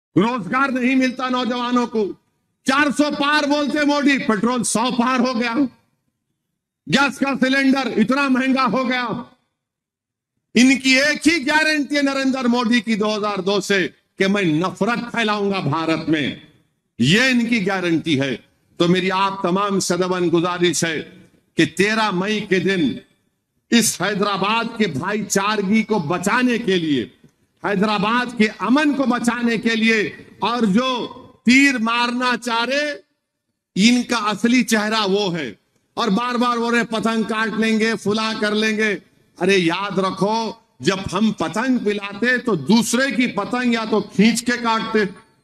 रोजगार नहीं मिलता नौजवानों को। 400 पार बोलते मोदी, पेट्रोल 100 पार हो गया। गैस का सिलेंडर इतना महंगा हो गया। इनकी एक ही गारंटी है नरेंद्र मोदी की 2002 से कि मैं नफरत फैलाऊंगा भारत में, यह इनकी गारंटी है। तो मेरी आप तमाम सदवन गुजारिश है कि 13 मई के दिन इस हैदराबाद के भाईचारगी को बचाने के लिए, हैदराबाद के अमन को बचाने के लिए, और जो तीर मारना चाह रहे इनका असली चेहरा वो है, और बार बार बोल रहे पतंग काट लेंगे, फुला कर लेंगे। अरे याद रखो, जब हम पतंग पिलाते तो दूसरे की पतंग या तो खींच के काटते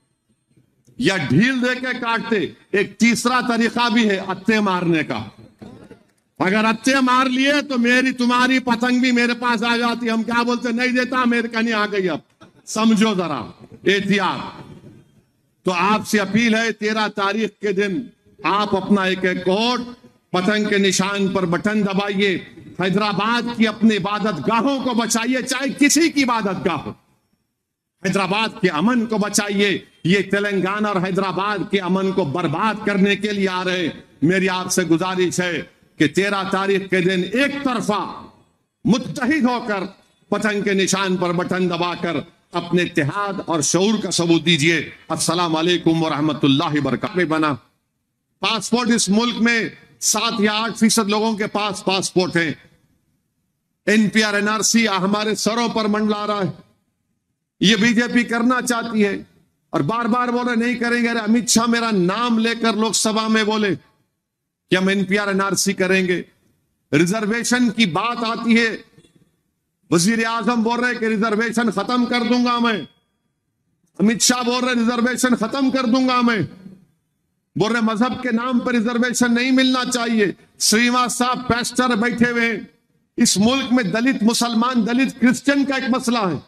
या ढील दे के काटते। एक तीसरा तरीका भी है अत्ते मारने का। अगर अत्ते मार लिए तो मेरी तुम्हारी पतंग भी मेरे पास आ जाती। हम क्या बोलते, नहीं देता, मेरे कहीं आ गई। अब समझो जरा एहतियात। तो आपसे अपील है, 13 तारीख के दिन आप अपना एक एक वोट पतंग के निशान पर बटन दबाइए। हैदराबाद की अपनी इबादत गाहों को बचाइए, चाहे किसी की इबादत गाह हो। हैदराबाद के अमन को बचाइए। ये तेलंगाना और हैदराबाद के अमन को बर्बाद करने के लिए आ रहे। मेरी आपसे गुजारिश है कि 13 तारीख के दिन एक तरफा मुत्तहिद होकर पतंग के निशान पर बटन दबाकर अपने इत्तेहाद और शऊर का सबूत दीजिए। अस्सलाम वालेकुम व रहमतुल्लाहि व बरकातुहू। बना पासपोर्ट इस मुल्क में 7 या 8% लोगों के पास पासपोर्ट है। एनपीआर एनआरसी हमारे सरों पर मंडला रहा है। ये बीजेपी करना चाहती है और बार बार बोले नहीं करेंगे। अरे अमित शाह मेरा नाम लेकर लोकसभा में बोले कि हम एनपीआर एनआरसी करेंगे। रिजर्वेशन की बात आती है, वजीर आजम बोल रहे कि रिजर्वेशन खत्म कर दूंगा मैं। अमित शाह बोल रहे रिजर्वेशन खत्म कर दूंगा मैं। बोल रहे मजहब के नाम पर रिजर्वेशन नहीं मिलना चाहिए। श्रीवास साहब पेस्टर बैठे हुए हैं। इस मुल्क में दलित मुसलमान, दलित क्रिश्चियन का एक मसला है।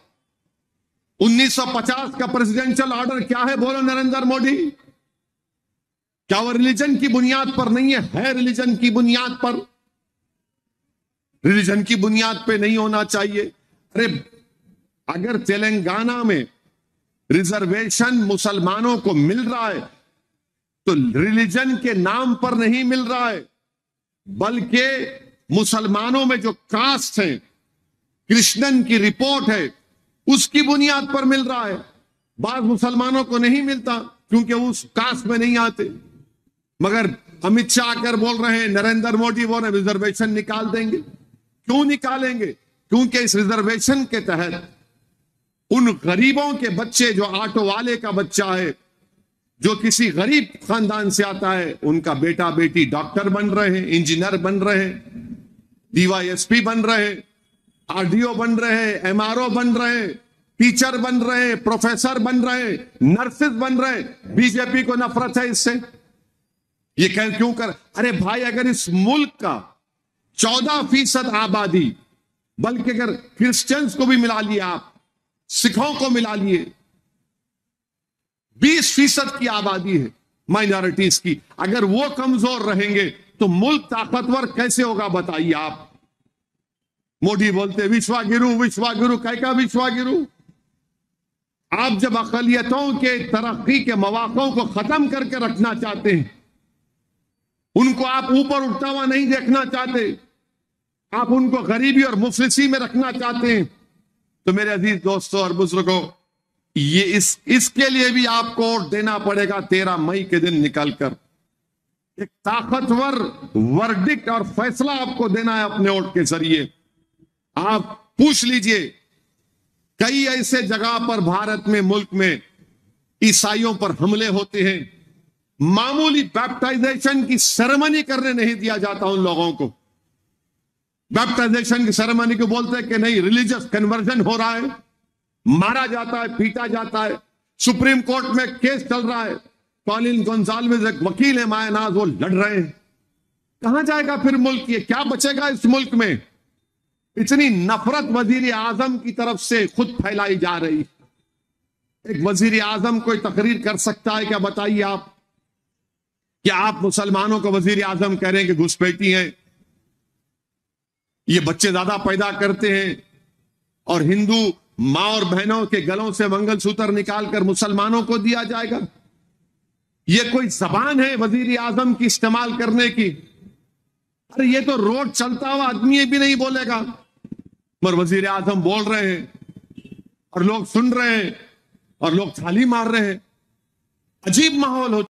1950 का प्रेसिडेंशियल ऑर्डर क्या है, बोलो नरेंद्र मोदी? क्या वो रिलीजन की बुनियाद पर नहीं है रिलीजन की बुनियाद पर। रिलीजन की बुनियाद पे नहीं होना चाहिए। अरे अगर तेलंगाना में रिजर्वेशन मुसलमानों को मिल रहा है तो रिलीजन के नाम पर नहीं मिल रहा है, बल्कि मुसलमानों में जो कास्ट है, कृष्णन की रिपोर्ट है, उसकी बुनियाद पर मिल रहा है। बाद मुसलमानों को नहीं मिलता क्योंकि उस कास्ट में नहीं आते। मगर अमित शाह आकर बोल रहे हैं, नरेंद्र मोदी बोल रहे रिजर्वेशन निकाल देंगे। क्यों निकालेंगे? क्योंकि इस रिजर्वेशन के तहत उन गरीबों के बच्चे, जो ऑटो वाले का बच्चा है, जो किसी गरीब खानदान से आता है, उनका बेटा बेटी डॉक्टर बन रहे हैं, इंजीनियर बन रहे हैं, डीवाईएसपी बन रहे हैं, आरडीओ बन रहे हैं, एमआरओ बन रहे हैं, टीचर बन रहे हैं, प्रोफेसर बन रहे हैं, नर्सेज बन रहे हैं। बीजेपी को नफरत है इससे। ये क्यों कर? अरे भाई, अगर इस मुल्क का 14% आबादी, बल्कि अगर क्रिश्चियंस को भी मिला लिया, आप सिखों को मिला लिए, 20% की आबादी है माइनॉरिटीज की, अगर वो कमजोर रहेंगे तो मुल्क ताकतवर कैसे होगा बताइए आप। मोदी बोलते विश्वागिरु विश्वागिरु, कैसा विश्वागिरु? आप जब अकलियतों के तरक्की के मौकों को खत्म करके रखना चाहते हैं, उनको आप ऊपर उठता हुआ नहीं देखना चाहते, आप उनको गरीबी और मुफलिसी में रखना चाहते हैं, तो मेरे अजीज दोस्तों और बुजुर्गों, ये इसके लिए भी आपको वोट देना पड़ेगा 13 मई के दिन निकलकर। एक ताकतवर वर्डिक्ट और फैसला आपको देना है अपने वोट के जरिए। आप पूछ लीजिए, कई ऐसे जगह पर भारत में, मुल्क में ईसाइयों पर हमले होते हैं, मामूली बैप्टाइजेशन की सेरेमनी करने नहीं दिया जाता उन लोगों को। बैप्टाइजेशन की सेरेमनी को बोलते हैं कि नहीं, रिलीजियस कन्वर्जन हो रहा है, मारा जाता है, पीटा जाता है। सुप्रीम कोर्ट में केस चल रहा है, कॉलिन गोंजाल्वेज एक वकील है मायनाज, वो लड़ रहे हैं। कहां जाएगा फिर मुल्क? ये क्या बचेगा इस मुल्क में? इतनी नफरत वजीर आजम की तरफ से खुद फैलाई जा रही। एक वजीर आजम कोई तकरीर कर सकता है क्या? बताइए आप। क्या आप मुसलमानों को वजीर आजम कह रहे हैं कि घुसपैठी हैं, ये बच्चे ज्यादा पैदा करते हैं, और हिंदू मां और बहनों के गलों से मंगलसूत्र निकालकर मुसलमानों को दिया जाएगा। ये कोई जबान है वजीर आजम की इस्तेमाल करने की? अरे ये तो रोड चलता हुआ आदमी भी नहीं बोलेगा, पर वजीर आजम बोल रहे हैं और लोग सुन रहे हैं और लोग थाली मार रहे हैं। अजीब माहौल हो